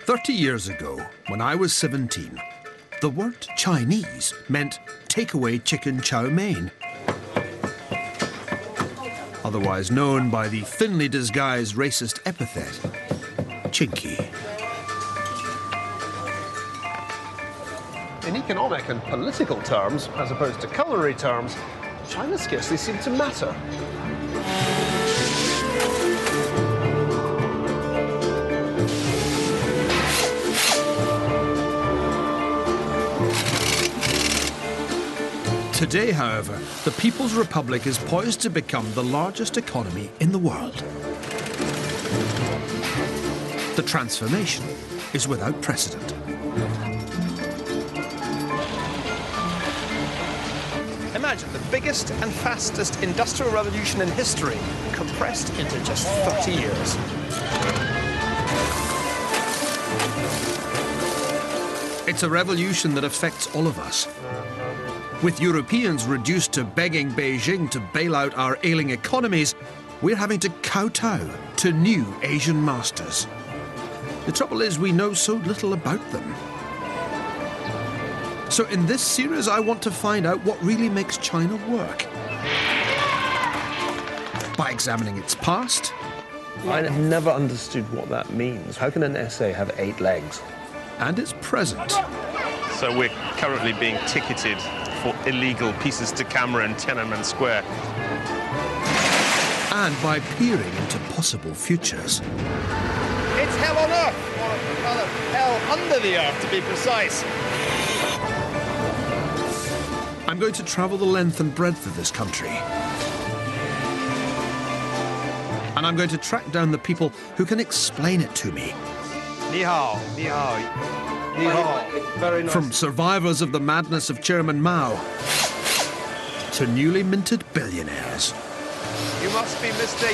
30 years ago, when I was 17, the word Chinese meant takeaway chicken chow mein, otherwise known by the thinly disguised racist epithet, chinky. In economic and political terms, as opposed to culinary terms, China scarcely seemed to matter. Today, however, the People's Republic is poised to become the largest economy in the world. The transformation is without precedent. Imagine the biggest and fastest industrial revolution in history compressed into just 30 years. It's a revolution that affects all of us. With Europeans reduced to begging Beijing to bail out our ailing economies, we're having to kowtow to new Asian masters. The trouble is, we know so little about them. So in this series, I want to find out what really makes China work. By examining its past. I never understood what that means. How can an essay have 8 legs? And its present. So we're currently being ticketed for illegal pieces to camera in Tiananmen Square. And by peering into possible futures. It's hell on earth, or rather, hell under the earth, to be precise. I'm going to travel the length and breadth of this country. And I'm going to track down the people who can explain it to me. Ni hao, ni hao. Ni hao. Very nice. From survivors of the madness of Chairman Mao to newly minted billionaires. You must be Mr.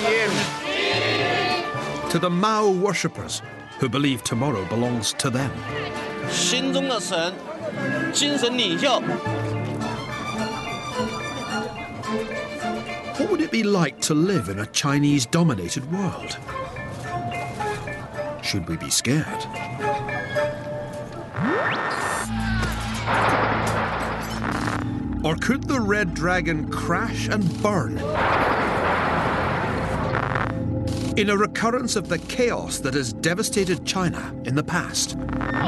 Yin. To the Mao worshippers who believe tomorrow belongs to them. 心中的神，精神领袖。 What would it be like to live in a Chinese-dominated world? Should we be scared? Or could the Red Dragon crash and burn in a recurrence of the chaos that has devastated China in the past?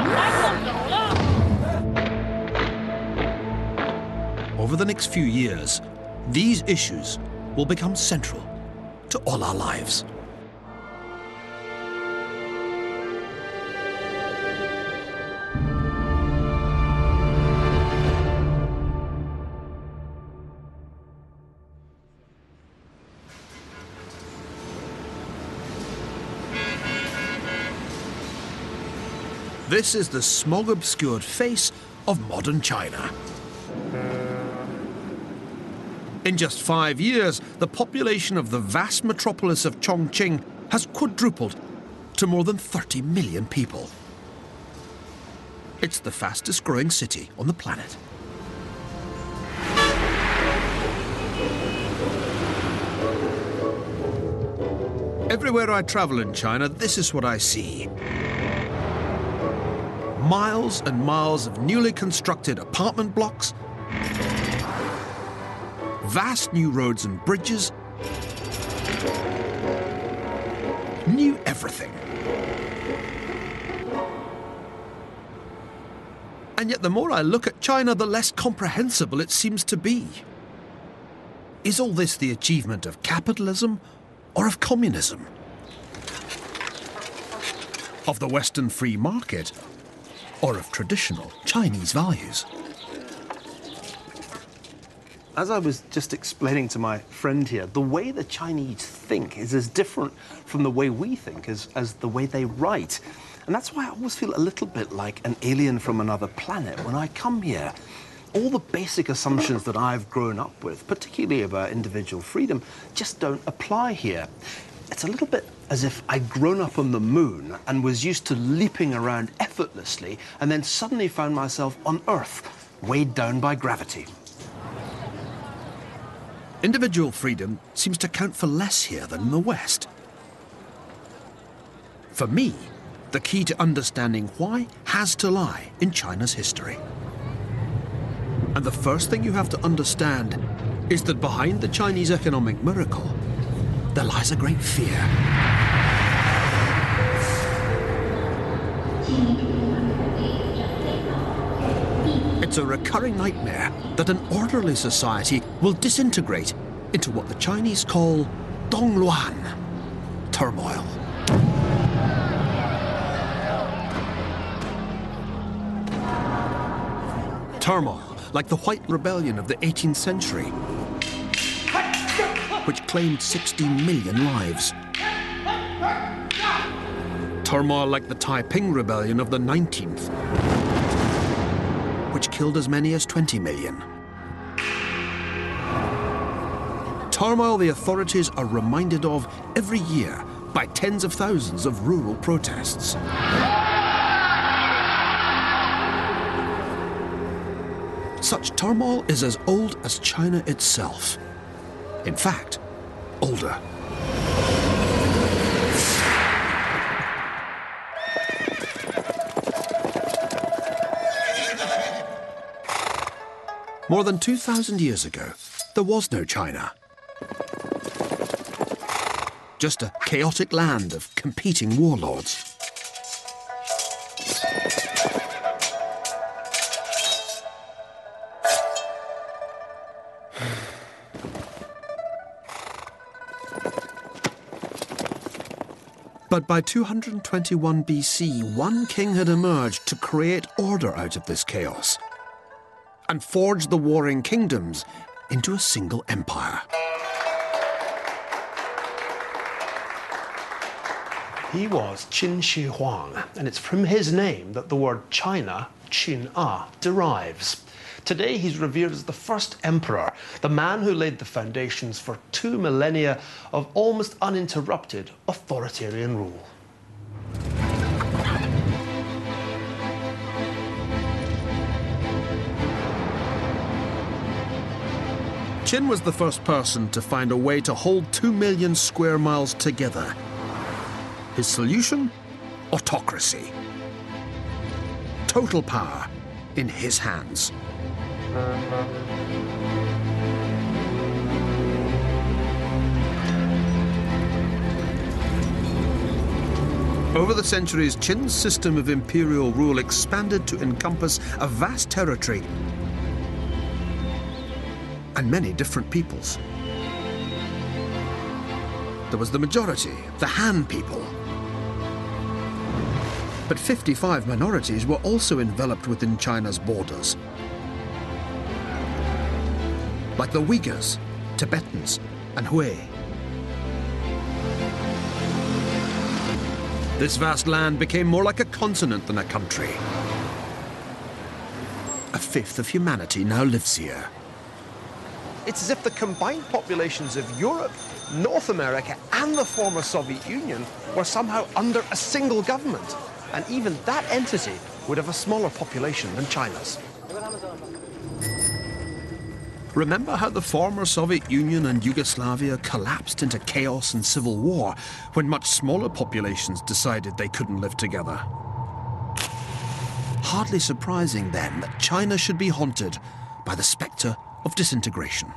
Over the next few years, these issues will become central to all our lives. This is the smog-obscured face of modern China. In just 5 years, the population of the vast metropolis of Chongqing has quadrupled to more than 30 million people. It's the fastest growing city on the planet. Everywhere I travel in China, this is what I see. Miles and miles of newly constructed apartment blocks, vast new roads and bridges, new everything. And yet the more I look at China, the less comprehensible it seems to be. Is all this the achievement of capitalism or of communism? Of the Western free market or of traditional Chinese values? As I was just explaining to my friend here, the way the Chinese think is as different from the way we think as the way they write. And that's why I always feel a little bit like an alien from another planet when I come here. All the basic assumptions that I've grown up with, particularly about individual freedom, just don't apply here. It's a little bit as if I'd grown up on the moon and was used to leaping around effortlessly and then suddenly found myself on Earth, weighed down by gravity. Individual freedom seems to count for less here than in the West. For me, The key to understanding why has to lie in China's history. And the first thing you have to understand is that behind the Chinese economic miracle, there lies a great fear. It's a recurring nightmare that an orderly society will disintegrate into what the Chinese call dongluan, turmoil. Turmoil, like the White Rebellion of the 18th century, which claimed 60 million lives. Turmoil like the Taiping Rebellion of the 19th, which killed as many as 20 million. Turmoil the authorities are reminded of every year by tens of thousands of rural protests. Such turmoil is as old as China itself. In fact, older. More than 2,000 years ago, there was no China. Just a chaotic land of competing warlords. But by 221 BC, one king had emerged to create order out of this chaos and forge the warring kingdoms into a single empire. He was Qin Shi Huang, and it's from his name that the word China, Qin-a, derives. Today he's revered as the first emperor, the man who laid the foundations for 2 millennia of almost uninterrupted authoritarian rule. Qin was the first person to find a way to hold 2 million square miles together. His solution? Autocracy. Total power in his hands. Over the centuries, Qin's system of imperial rule expanded to encompass a vast territory and many different peoples. There was the majority, the Han people. But 55 minorities were also enveloped within China's borders, like the Uyghurs, Tibetans, and Hui. This vast land became more like a continent than a country. A fifth of humanity now lives here. It's as if the combined populations of Europe, North America, and the former Soviet Union were somehow under a single government. And even that entity would have a smaller population than China's. Remember how the former Soviet Union and Yugoslavia collapsed into chaos and civil war when much smaller populations decided they couldn't live together? Hardly surprising then that China should be haunted by the spectre of disintegration.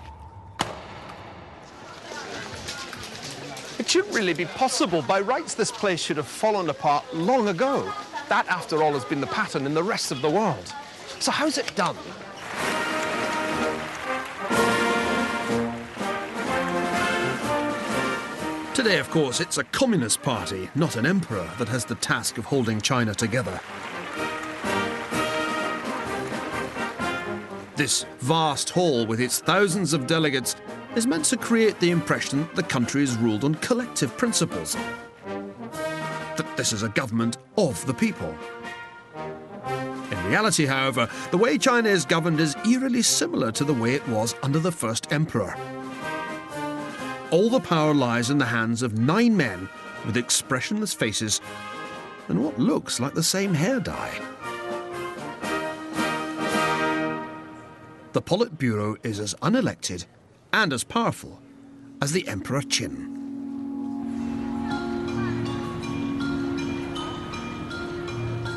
It shouldn't really be possible. By rights, this place should have fallen apart long ago. That, after all, has been the pattern in the rest of the world. So how's it done? Today, of course, it's a communist party, not an emperor, that has the task of holding China together. This vast hall with its thousands of delegates is meant to create the impression that the country is ruled on collective principles, that this is a government of the people. In reality, however, the way China is governed is eerily similar to the way it was under the first emperor. All the power lies in the hands of 9 men with expressionless faces and what looks like the same hair dye. The Politburo is as unelected and as powerful as the Emperor Qin.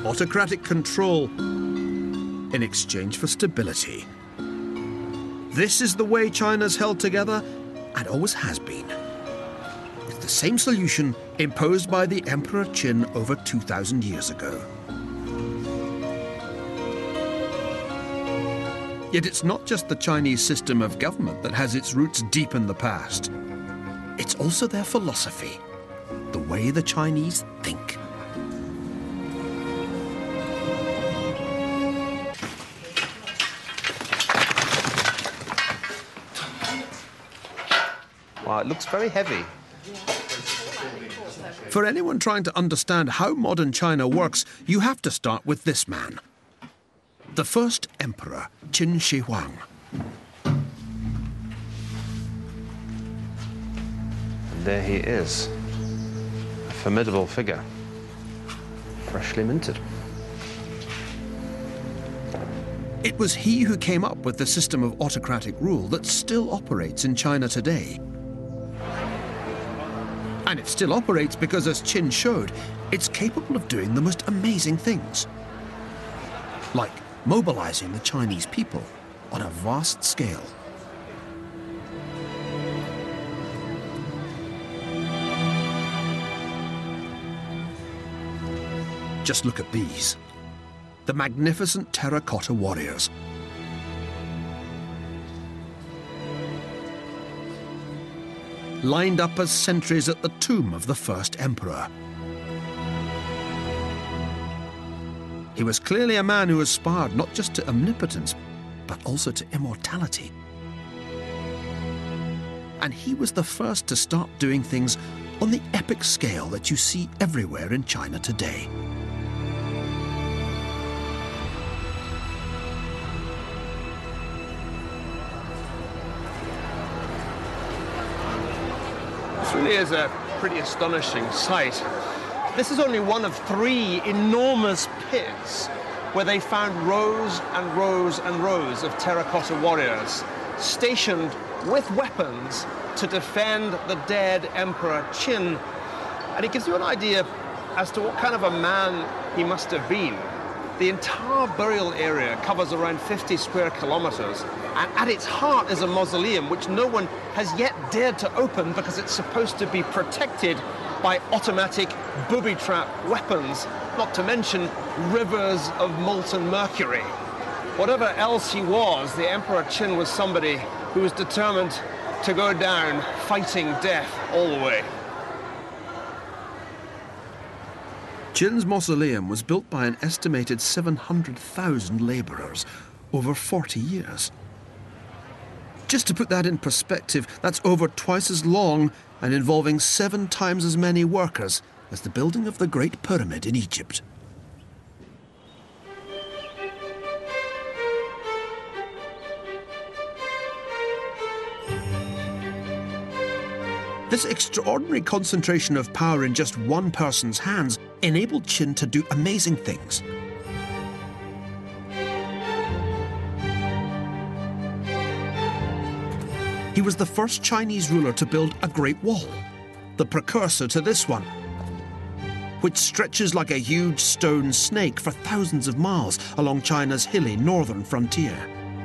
autocratic control in exchange for stability. This is the way China's held together and always has been. It's the same solution imposed by the Emperor Qin over 2,000 years ago. Yet it's not just the Chinese system of government that has its roots deep in the past. It's also their philosophy, the way the Chinese think. Wow, it looks very heavy. For anyone trying to understand how modern China works, you have to start with this man, the first emperor, Qin Shi Huang. And there he is, a formidable figure, freshly minted. It was he who came up with the system of autocratic rule that still operates in China today. And it still operates because, as Qin showed, it's capable of doing the most amazing things. Like mobilizing the Chinese people on a vast scale. Just look at these. The magnificent terracotta warriors. Lined up as sentries at the tomb of the first emperor. He was clearly a man who aspired not just to omnipotence, but also to immortality. And he was the first to start doing things on the epic scale that you see everywhere in China today. This really is a pretty astonishing sight. This is only one of 3 enormous pits where they found rows and rows and rows of terracotta warriors stationed with weapons to defend the dead Emperor Qin. And it gives you an idea as to what kind of a man he must have been. The entire burial area covers around 50 square kilometers, and at its heart is a mausoleum which no one has yet dared to open because it's supposed to be protected by automatic booby-trap weapons, not to mention rivers of molten mercury. Whatever else he was, the Emperor Qin was somebody who was determined to go down fighting death all the way. Qin's mausoleum was built by an estimated 700,000 laborers over 40 years. Just to put that in perspective, that's over twice as long and involving 7 times as many workers as the building of the Great Pyramid in Egypt. This extraordinary concentration of power in just one person's hands enabled Qin to do amazing things. He was the first Chinese ruler to build a Great Wall, the precursor to this one, which stretches like a huge stone snake for thousands of miles along China's hilly northern frontier.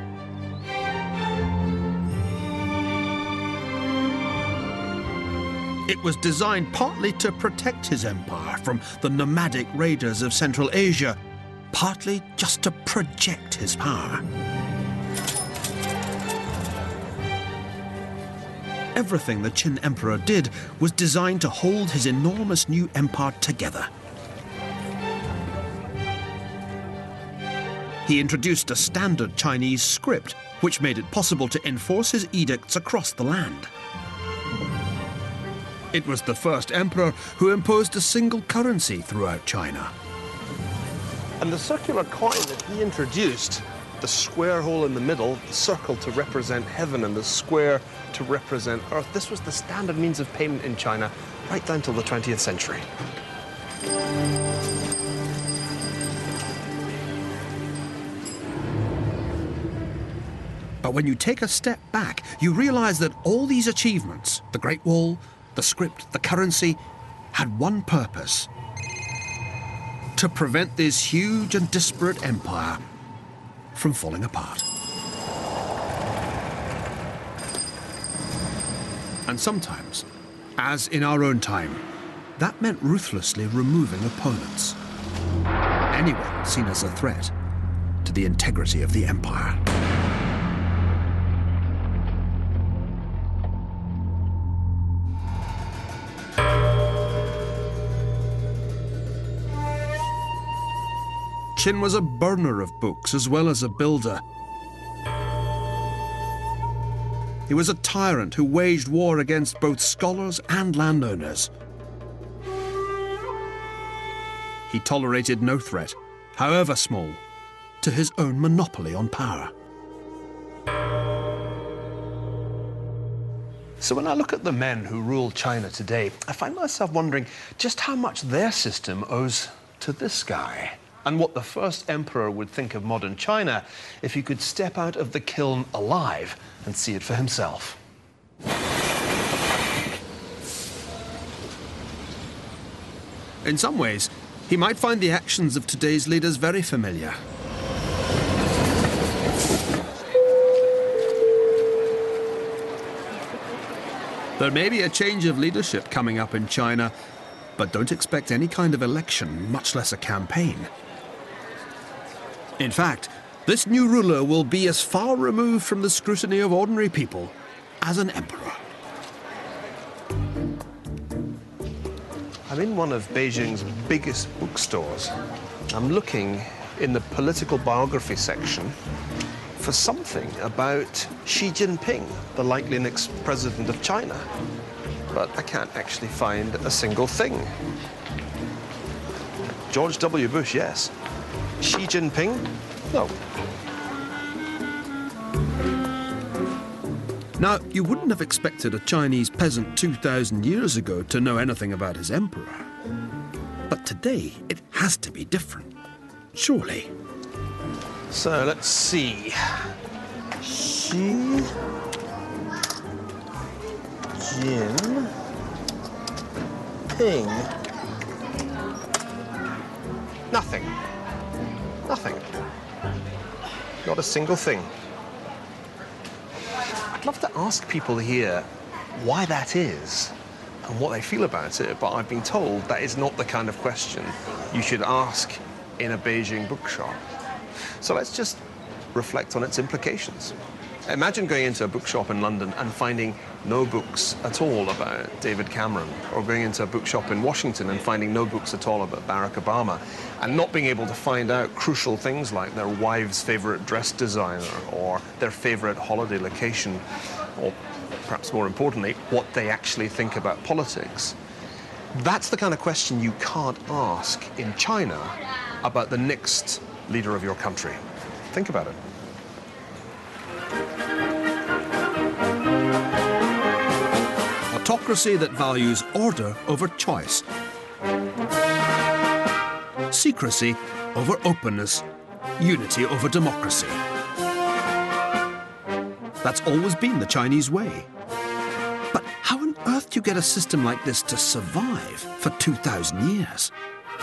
It was designed partly to protect his empire from the nomadic raiders of Central Asia, partly just to project his power. Everything the Qin emperor did was designed to hold his enormous new empire together. He introduced a standard Chinese script, which made it possible to enforce his edicts across the land. It was the first emperor who imposed a single currency throughout China. And the circular coin that he introduced, the square hole in the middle, the circle to represent heaven and the square to represent earth, this was the standard means of payment in China right down till the 20th century. But when you take a step back, you realize that all these achievements, the Great Wall, the script, the currency, had one purpose: to prevent this huge and disparate empire from falling apart. And sometimes, as in our own time, that meant ruthlessly removing opponents. Anyone seen as a threat to the integrity of the empire. Qin was a burner of books as well as a builder. He was a tyrant who waged war against both scholars and landowners. He tolerated no threat, however small, to his own monopoly on power. So when I look at the men who rule China today, I find myself wondering just how much their system owes to this guy, and what the first emperor would think of modern China if he could step out of the kiln alive and see it for himself. In some ways, he might find the actions of today's leaders very familiar. There may be a change of leadership coming up in China, but don't expect any kind of election, much less a campaign. In fact, this new ruler will be as far removed from the scrutiny of ordinary people as an emperor. I'm in one of Beijing's biggest bookstores. I'm looking in the political biography section for something about Xi Jinping, the likely next president of China. But I can't actually find a single thing. George W. Bush, yes. Xi Jinping? No. Now, you wouldn't have expected a Chinese peasant 2,000 years ago to know anything about his emperor. But today, it has to be different. Surely. So let's see. Xi Jinping. Nothing. Nothing. Not a single thing. I'd love to ask people here why that is and what they feel about it, but I've been told that is not the kind of question you should ask in a Beijing bookshop. So let's just reflect on its implications. Imagine going into a bookshop in London and finding no books at all about David Cameron, or going into a bookshop in Washington and finding no books at all about Barack Obama, and not being able to find out crucial things like their wife's favorite dress designer or their favorite holiday location, or perhaps more importantly, what they actually think about politics. That's the kind of question you can't ask in China about the next leader of your country. Think about it. Autocracy that values order over choice. Secrecy over openness. Unity over democracy. That's always been the Chinese way. But how on earth do you get a system like this to survive for 2,000 years?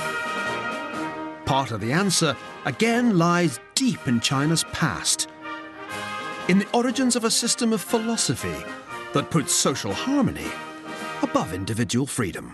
Part of the answer, again, lies deep in China's past. In the origins of a system of philosophy that puts social harmony above individual freedom.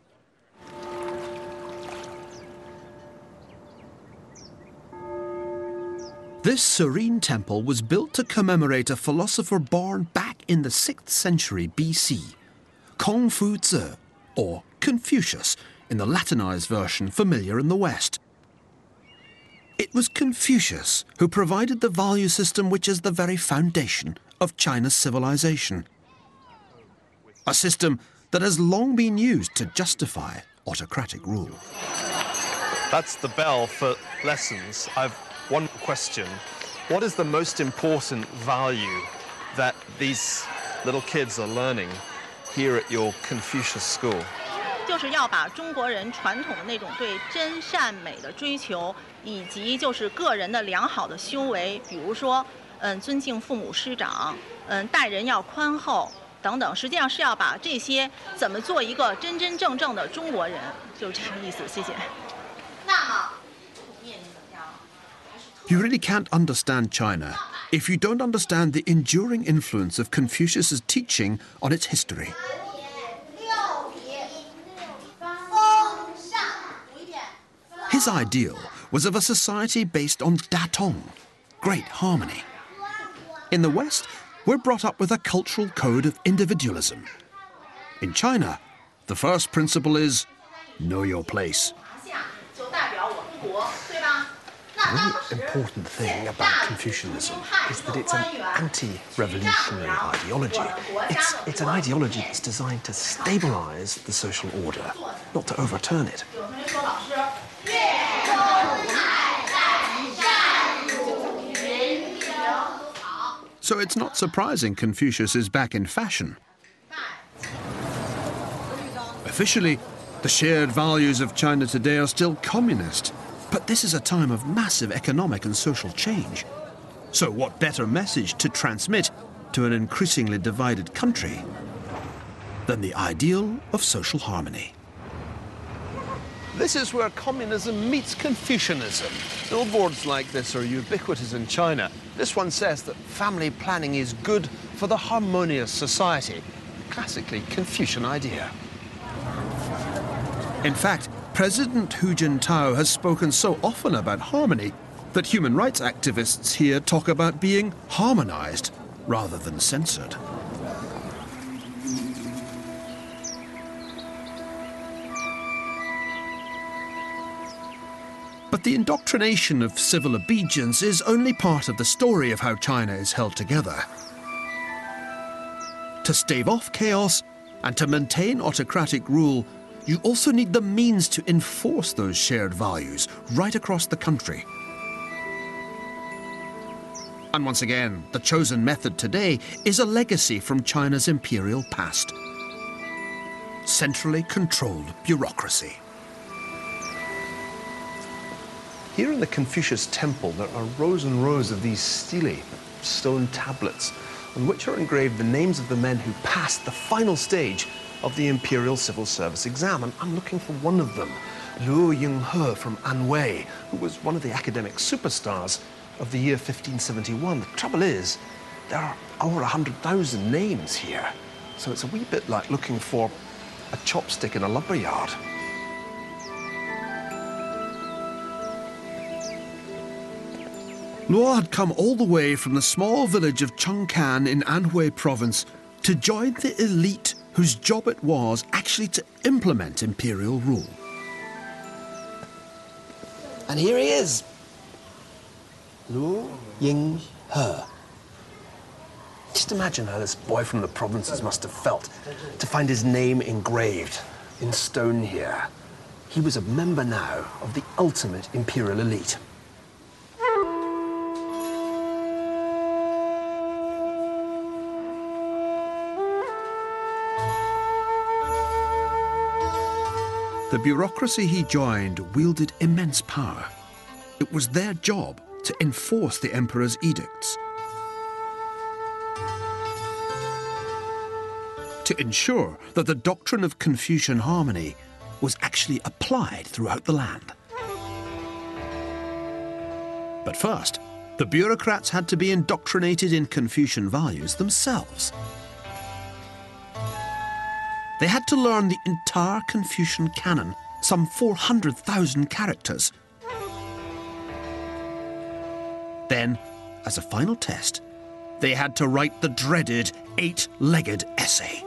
This serene temple was built to commemorate a philosopher born back in the 6th century BC, Confucius, or Confucius in the Latinized version familiar in the West. It was Confucius who provided the value system which is the very foundation of China's civilization. A system that has long been used to justify autocratic rule. That's the bell for lessons. I've one question. What is the most important value that these little kids are learning here at your Confucius school? 就是要把中国人传统的那种对真善美的追求，以及就是个人的良好的修为，比如说，尊敬父母师长，待人要宽厚等等，实际上是要把这些怎么做一个真真正正的中国人，就是这个意思。谢谢。那么。 You really can't understand China if you don't understand the enduring influence of Confucius's teaching on its history. His ideal was of a society based on datong, great harmony. In the West, we're brought up with a cultural code of individualism. In China, the first principle is know your place. The really important thing about Confucianism is that it's an anti-revolutionary ideology. It's an ideology that's designed to stabilize the social order, not to overturn it. So it's not surprising Confucius is back in fashion. Officially, the shared values of China today are still communist, but this is a time of massive economic and social change. So what better message to transmit to an increasingly divided country than the ideal of social harmony? This is where communism meets Confucianism. Billboards like this are ubiquitous in China. This one says that family planning is good for the harmonious society. A classically Confucian idea. In fact, President Hu Jintao has spoken so often about harmony that human rights activists here talk about being harmonized rather than censored. But the indoctrination of civil obedience is only part of the story of how China is held together. To stave off chaos and to maintain autocratic rule, you also need the means to enforce those shared values right across the country. And once again, the chosen method today is a legacy from China's imperial past. Centrally controlled bureaucracy. Here in the Confucius temple, there are rows and rows of these stele, stone tablets, on which are engraved the names of the men who passed the final stage of the imperial civil service exam. And I'm looking for one of them, Luo Yinghe from Anhui, who was one of the academic superstars of the year 1571. The trouble is, there are over 100,000 names here. So it's a wee bit like looking for a chopstick in a lumberyard. Luo had come all the way from the small village of Chengkan in Anhui province to join the elite whose job it was actually to implement imperial rule. And here he is, Luo Yinghe. Just imagine how this boy from the provinces must have felt to find his name engraved in stone here. He was a member now of the ultimate imperial elite. The bureaucracy he joined wielded immense power. It was their job to enforce the emperor's edicts, to ensure that the doctrine of Confucian harmony was actually applied throughout the land. But first, the bureaucrats had to be indoctrinated in Confucian values themselves. They had to learn the entire Confucian canon, some 400,000 characters. Then, as a final test, they had to write the dreaded 8-legged essay.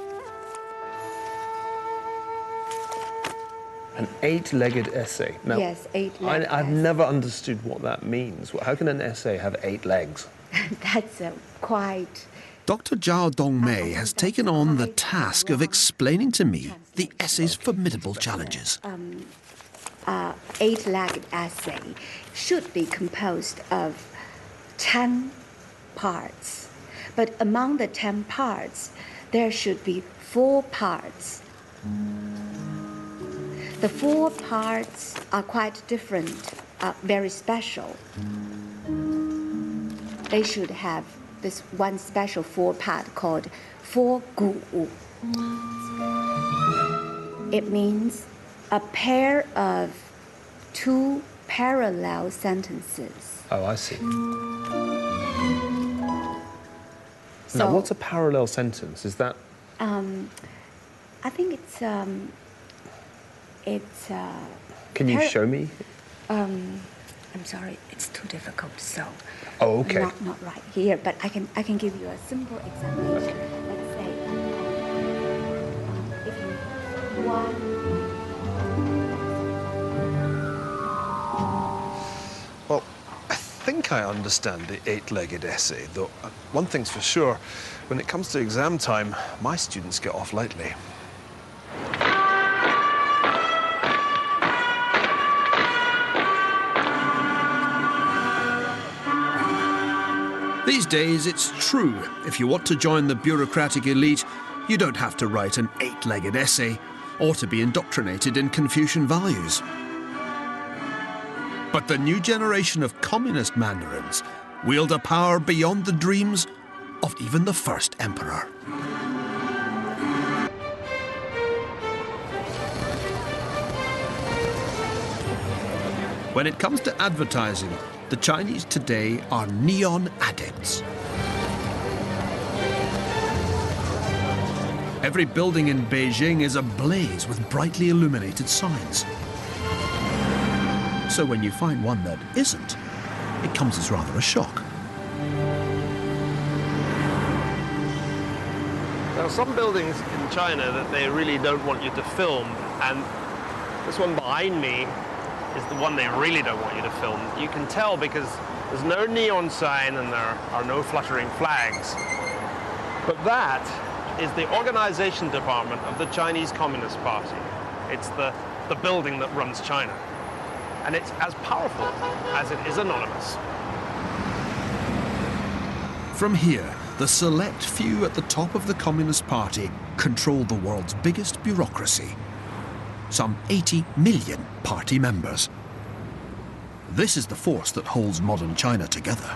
An 8-legged essay. Now, yes, 8-legged I've essay. never understood what that means. How can an essay have 8 legs? That's quite... Dr. Zhao Dongmei has taken on the task of explaining to me the essay's formidable challenges. 8-legged essay should be composed of 10 parts. But among the 10 parts, there should be 4 parts. The 4 parts are quite different, very special. They should have this one special 4-part called 4 gu. It means a pair of 2 parallel sentences. Oh, I see. So, now, what's a parallel sentence? Is that... I think it's Can you show me? I'm sorry, it's too difficult, so... Oh, okay. Not right here, but I can give you a simple example. Okay. Let's say, if you want... Well, I think I understand the eight-legged essay, though one thing's for sure, when it comes to exam time, my students get off lightly. These days, it's true. If you want to join the bureaucratic elite, you don't have to write an eight-legged essay or to be indoctrinated in Confucian values. But the new generation of communist mandarins wield a power beyond the dreams of even the first emperor. When it comes to advertising, the Chinese today are neon adepts. Every building in Beijing is ablaze with brightly illuminated signs. So when you find one that isn't, it comes as rather a shock. There are some buildings in China that they really don't want you to film, and this one behind me is the one they really don't want you to film. You can tell because there's no neon sign and there are no fluttering flags. But that is the organization department of the Chinese Communist Party. It's the building that runs China. And it's as powerful as it is anonymous. From here, the select few at the top of the Communist Party control the world's biggest bureaucracy. Some 80 million party members. This is the force that holds modern China together.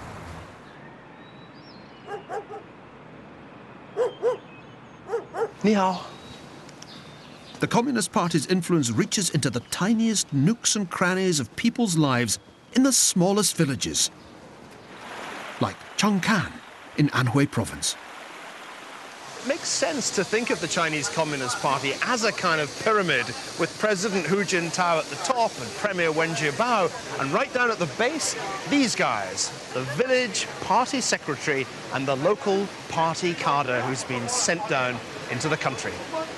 Niall. The Communist Party's influence reaches into the tiniest nooks and crannies of people's lives in the smallest villages, like Changkan in Anhui province. It makes sense to think of the Chinese Communist Party as a kind of pyramid with President Hu Jintao at the top and Premier Wen Jiabao, and right down at the base, these guys, the village party secretary and the local party cadre who's been sent down into the country.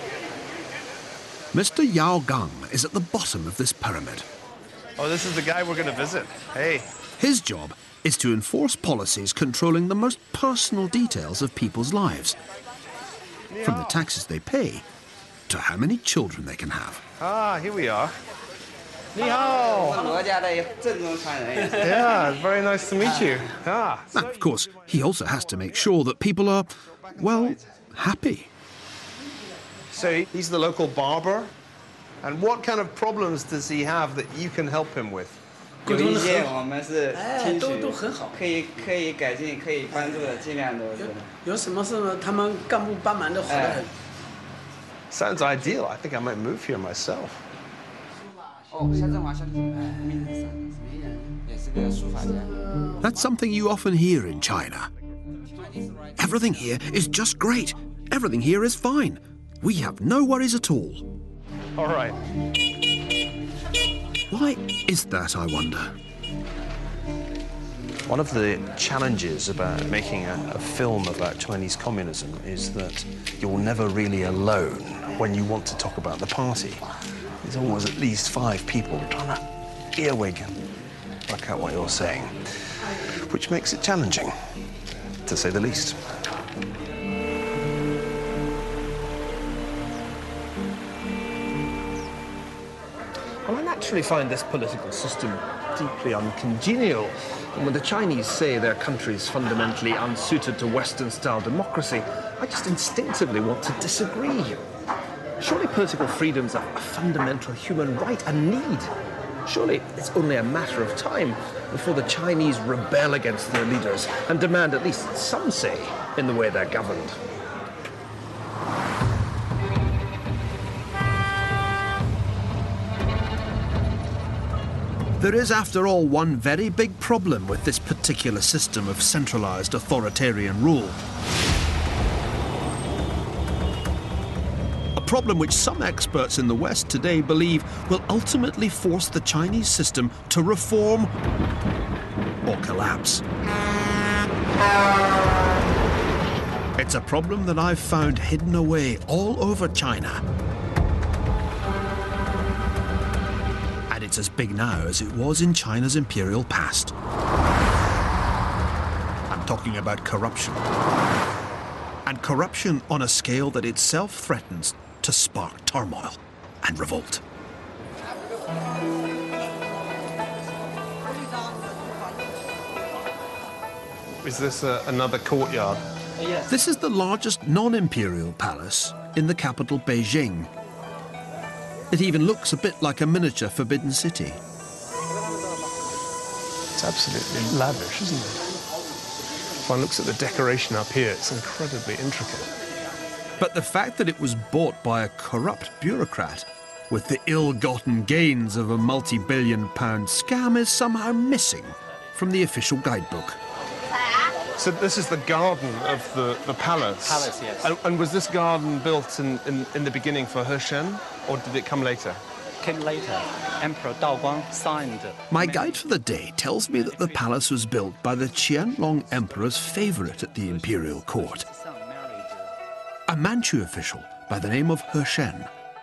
Mr. Yao Gang is at the bottom of this pyramid. Oh, this is the guy we're going to visit. Hey. His job is to enforce policies controlling the most personal details of people's lives, from the taxes they pay to how many children they can have. Ah, here we are. Ni hao. Yeah, very nice to meet you. Ah. Now, of course, he also has to make sure that people are, well, happy. So he's the local barber. And what kind of problems does he have that you can help him with? So Sounds ideal. I think I might move here myself. That's something you often hear in China. Everything here is just great. Everything here is fine. We have no worries at all. All right. Why is that, I wonder? One of the challenges about making a film about Chinese communism is that you're never really alone when you want to talk about the party. There's always at least 5 people trying to earwig and work out what you're saying, which makes it challenging, to say the least. Well, I naturally find this political system deeply uncongenial. And when the Chinese say their country's fundamentally unsuited to Western-style democracy, I just instinctively want to disagree. Surely political freedom's a fundamental human right, a need. Surely it's only a matter of time before the Chinese rebel against their leaders and demand at least some say in the way they're governed. There is, after all, one very big problem with this particular system of centralised authoritarian rule. A problem which some experts in the West today believe will ultimately force the Chinese system to reform or collapse. It's a problem that I've found hidden away all over China. And it's as big now as it was in China's imperial past. I'm talking about corruption. And corruption on a scale that itself threatens to spark turmoil and revolt. Is this another courtyard? Yes. This is the largest non-imperial palace in the capital, Beijing. It even looks a bit like a miniature Forbidden City. It's absolutely lavish, isn't it? If one looks at the decoration up here, it's incredibly intricate. But the fact that it was bought by a corrupt bureaucrat with the ill-gotten gains of a multi-billion-pound scam is somehow missing from the official guidebook. So this is the garden of the palace? Palace, yes. And was this garden built in the beginning for He Shen, or did it come later? Came later. Emperor Daoguang signed. My guide for the day tells me that the palace was built by the Qianlong Emperor's favourite at the imperial court, a Manchu official by the name of He Shen.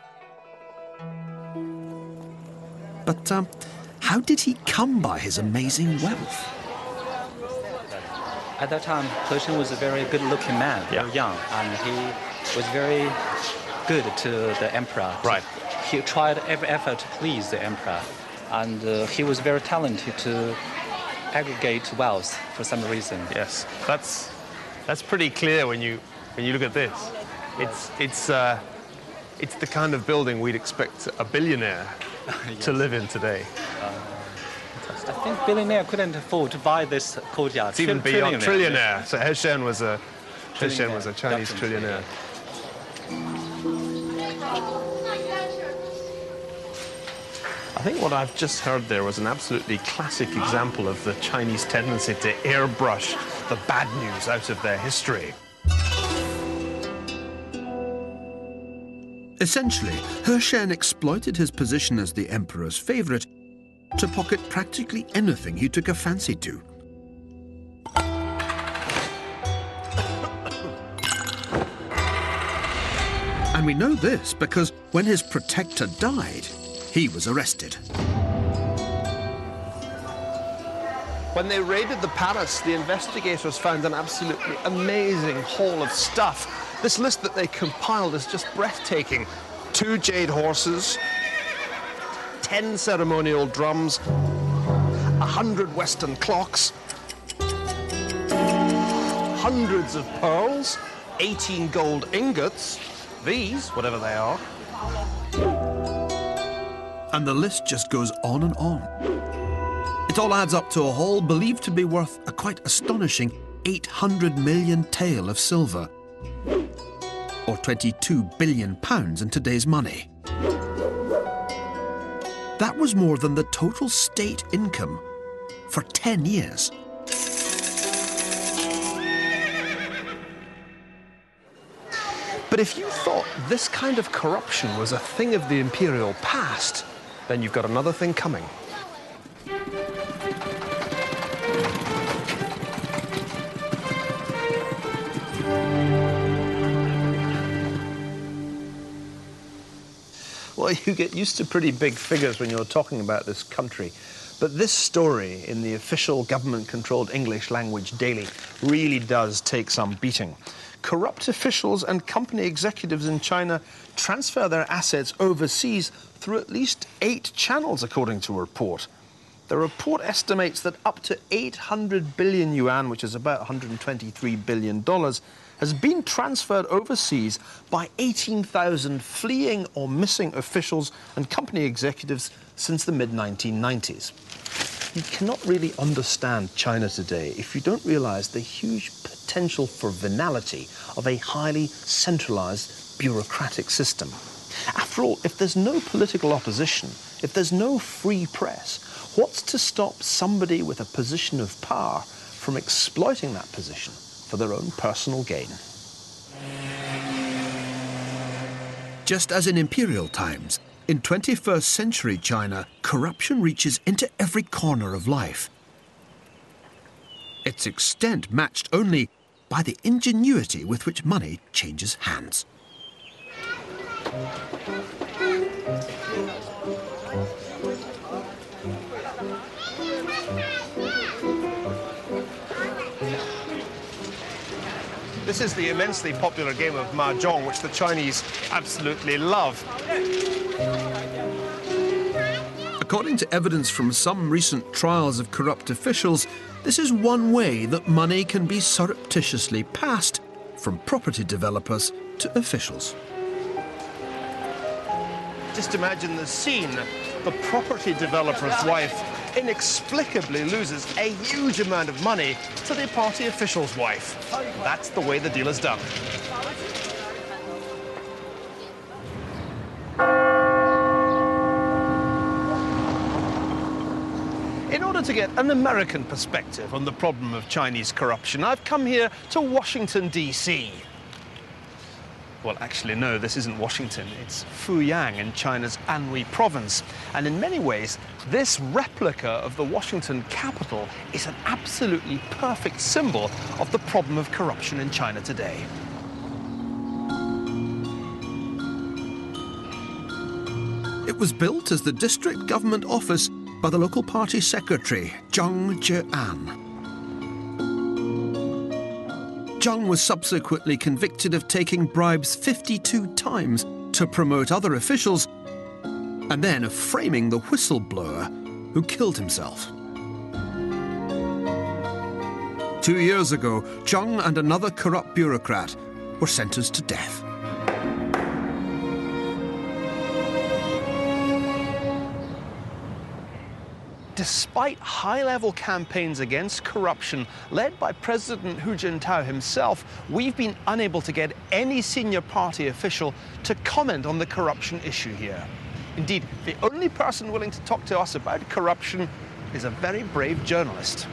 But how did he come by his amazing wealth? At that time, He Shen was a very good-looking man, very young, and he was very good to the emperor. Right. He tried every effort to please the emperor, and he was very talented to aggregate wealth for some reason. Yes, that's pretty clear when you look at this. It's the kind of building we'd expect a billionaire to live in today. I think billionaire couldn't afford to buy this courtyard. It's even beyond trillionaire. Yes. So He Shen was a Chinese trillionaire. I think what I've just heard there was an absolutely classic example of the Chinese tendency to airbrush the bad news out of their history. Essentially, He Shen exploited his position as the emperor's favourite to pocket practically anything he took a fancy to. And we know this because when his protector died, he was arrested. When they raided the palace, the investigators found an absolutely amazing haul of stuff. This list that they compiled is just breathtaking. 2 jade horses, 10 ceremonial drums, 100 Western clocks, hundreds of pearls, 18 gold ingots, these, whatever they are. And the list just goes on and on. It all adds up to a haul believed to be worth a quite astonishing 800 million tael of silver, or 22 billion pounds in today's money. That was more than the total state income for 10 years. But if you thought this kind of corruption was a thing of the imperial past, then you've got another thing coming. Well, you get used to pretty big figures when you're talking about this country. But this story in the official government-controlled English language daily really does take some beating. Corrupt officials and company executives in China transfer their assets overseas through at least 8 channels, according to a report. The report estimates that up to 800 billion yuan, which is about $123 billion, has been transferred overseas by 18,000 fleeing or missing officials and company executives since the mid-1990s. You cannot really understand China today if you don't realize the huge potential for venality of a highly centralized bureaucratic system. After all, if there's no political opposition, if there's no free press, What's to stop somebody with a position of power from exploiting that position for their own personal gain? Just as in imperial times, in 21st century China, corruption reaches into every corner of life. Its extent matched only by the ingenuity with which money changes hands. This is the immensely popular game of mahjong, which the Chinese absolutely love. According to evidence from some recent trials of corrupt officials, this is one way that money can be surreptitiously passed from property developers to officials. Just imagine the scene. The property developer's wife inexplicably loses a huge amount of money to the party official's wife. That's the way the deal is done. In order to get an American perspective on the problem of Chinese corruption, I've come here to Washington, D.C. Well, actually, no, this isn't Washington. It's Fuyang in China's Anhui province. And in many ways, this replica of the Washington capital is an absolutely perfect symbol of the problem of corruption in China today. It was built as the district government office by the local party secretary, Zhang Jian. Zhang was subsequently convicted of taking bribes 52 times to promote other officials, and then of framing the whistleblower who killed himself. 2 years ago, Zhang and another corrupt bureaucrat were sentenced to death. Despite high-level campaigns against corruption led by President Hu Jintao himself, we've been unable to get any senior party official to comment on the corruption issue here. Indeed, the only person willing to talk to us about corruption is a very brave journalist.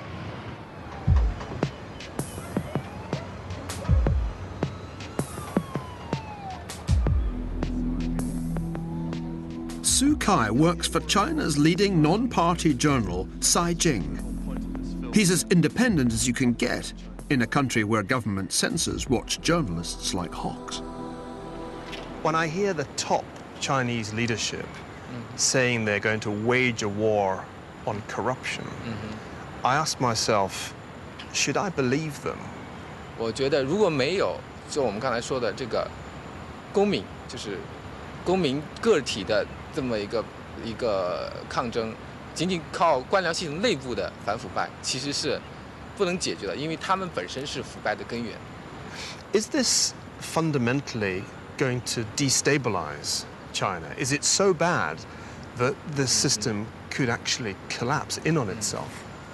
Su Kai works for China's leading non-party journal, Caijing. He's as independent as you can get in a country where government censors watch journalists like hawks. When I hear the top Chinese leadership saying they're going to wage a war on corruption, I ask myself, should I believe them? 我觉得如果没有就我们刚才说的这个公民，就是公民个体的这么一个抗争，仅仅靠官僚系统内部的反腐败，其实是不能解决的，因为他们本身是腐败的根源。 Is this fundamentally going to destabilize China? Is it so bad that the system could actually collapse in on itself?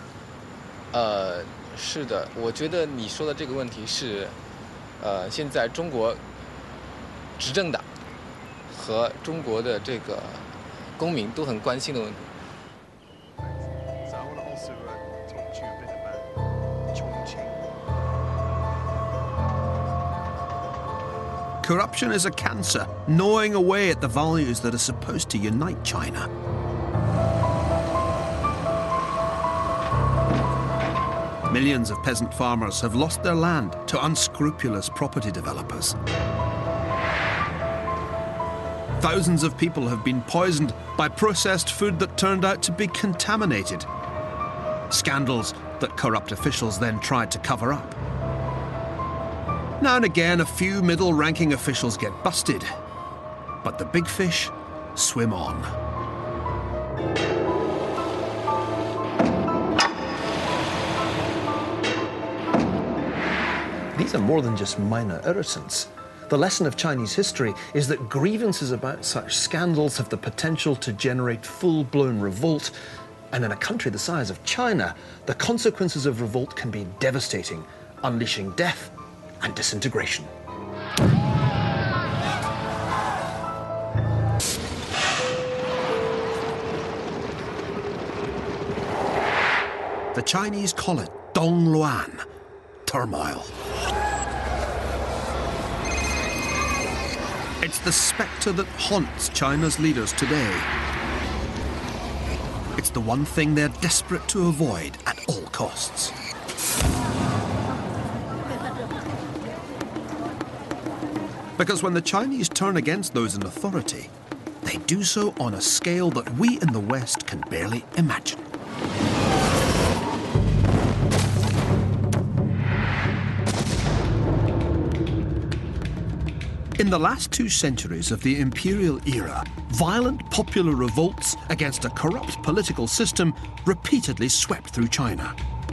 是的，我觉得你说的这个问题是，现在中国执政党和中国的这个公民都很关心的问题。 So I want to also talk to you a bit about Chongqing. Corruption is a cancer, gnawing away at the values that are supposed to unite China. Millions of peasant farmers have lost their land to unscrupulous property developers. Thousands of people have been poisoned by processed food that turned out to be contaminated. Scandals that corrupt officials then tried to cover up. Now and again, a few middle-ranking officials get busted, but the big fish swim on. These are more than just minor irritants. The lesson of Chinese history is that grievances about such scandals have the potential to generate full-blown revolt, and in a country the size of China, the consequences of revolt can be devastating, unleashing death and disintegration. The Chinese call it Dongluan, turmoil. It's the spectre that haunts China's leaders today. It's the one thing they're desperate to avoid at all costs. Because when the Chinese turn against those in authority, they do so on a scale that we in the West can barely imagine. In the last 2 centuries of the imperial era, violent popular revolts against a corrupt political system repeatedly swept through China.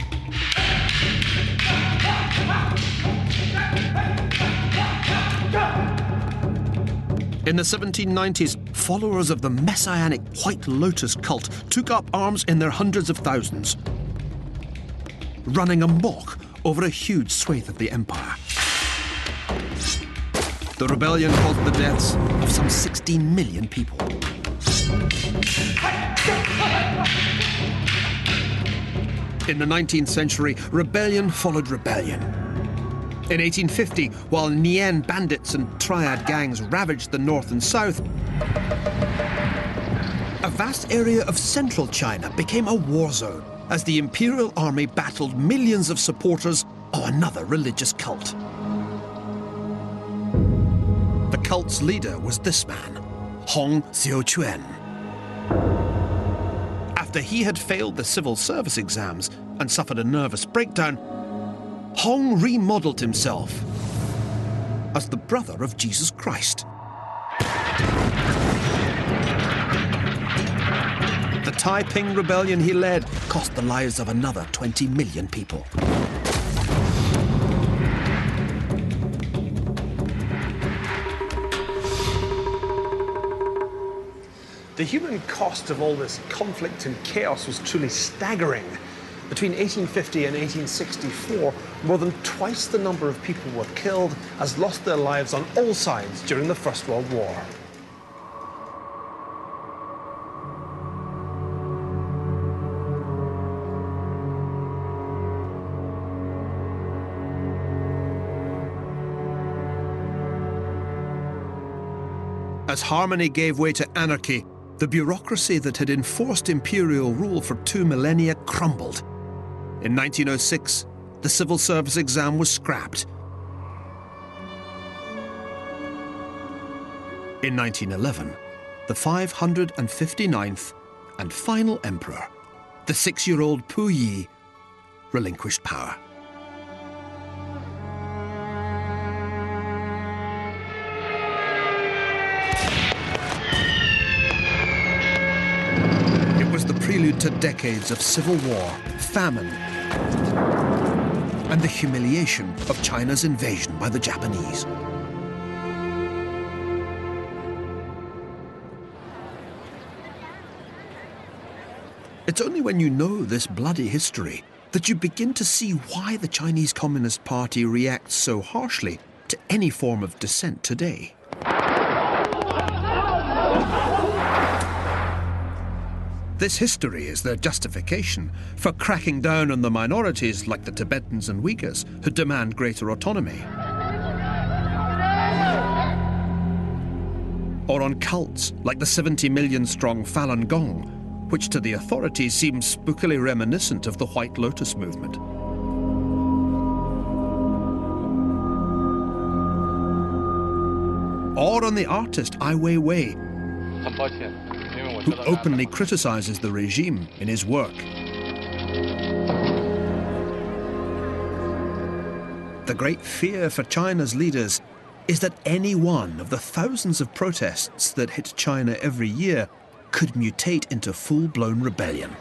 In the 1790s, followers of the messianic White Lotus cult took up arms in their hundreds of thousands, running amok over a huge swathe of the empire. The rebellion caused the deaths of some 16 million people. In the 19th century, rebellion followed rebellion. In 1850, while Nian bandits and triad gangs ravaged the north and south, a vast area of central China became a war zone as the imperial army battled millions of supporters of another religious cult. The cult's leader was this man, Hong Xiuquan. After he had failed the civil service exams and suffered a nervous breakdown, Hong remodeled himself as the brother of Jesus Christ. The Taiping rebellion he led cost the lives of another 20 million people. The human cost of all this conflict and chaos was truly staggering. Between 1850 and 1864, more than twice the number of people were killed as lost their lives on all sides during the First World War. As harmony gave way to anarchy, the bureaucracy that had enforced imperial rule for 2 millennia crumbled. In 1906, the civil service exam was scrapped. In 1911, the 559th and final emperor, the 6-year-old Puyi, relinquished power. It was the prelude to decades of civil war, famine, and the humiliation of China's invasion by the Japanese. It's only when you know this bloody history that you begin to see why the Chinese Communist Party reacts so harshly to any form of dissent today. This history is their justification for cracking down on the minorities like the Tibetans and Uyghurs who demand greater autonomy. Or on cults like the 70 million strong Falun Gong, which to the authorities seems spookily reminiscent of the White Lotus movement. Or on the artist Ai Weiwei, who openly criticizes the regime in his work. The great fear for China's leaders is that any one of the thousands of protests that hit China every year could mutate into full-blown rebellion.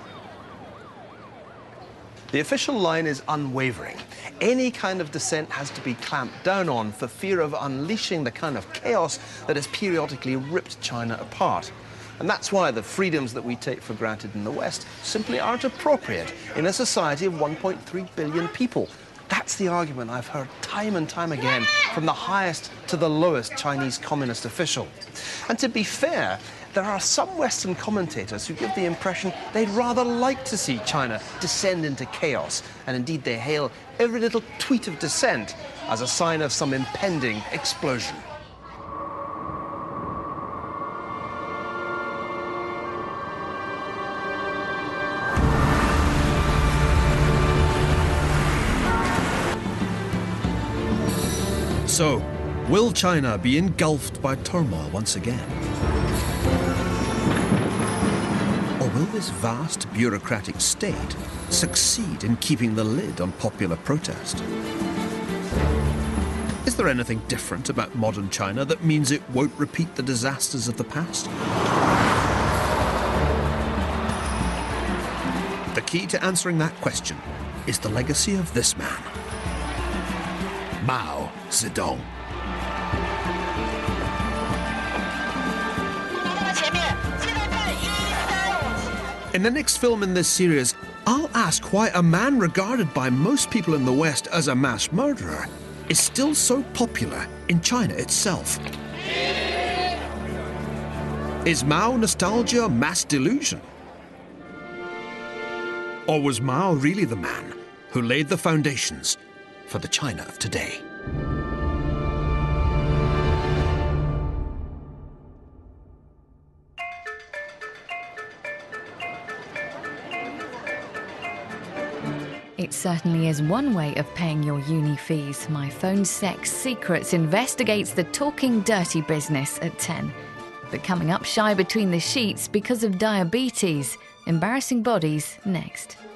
The official line is unwavering. Any kind of dissent has to be clamped down on for fear of unleashing the kind of chaos that has periodically ripped China apart. And that's why the freedoms that we take for granted in the West simply aren't appropriate in a society of 1.3 billion people. That's the argument I've heard time and time again from the highest to the lowest Chinese communist official. And to be fair, there are some Western commentators who give the impression they'd rather like to see China descend into chaos, and indeed they hail every little tweet of dissent as a sign of some impending explosion. So, will China be engulfed by turmoil once again? Or will this vast bureaucratic state succeed in keeping the lid on popular protest? Is there anything different about modern China that means it won't repeat the disasters of the past? The key to answering that question is the legacy of this man, Mao Zedong. In the next film in this series, I'll ask why a man regarded by most people in the West as a mass murderer is still so popular in China itself. Is Mao nostalgia mass delusion? Or was Mao really the man who laid the foundations for the China of today? It certainly is one way of paying your uni fees. My Phone Sex Secrets investigates the talking dirty business at 10. But coming up, shy between the sheets because of diabetes. Embarrassing bodies next.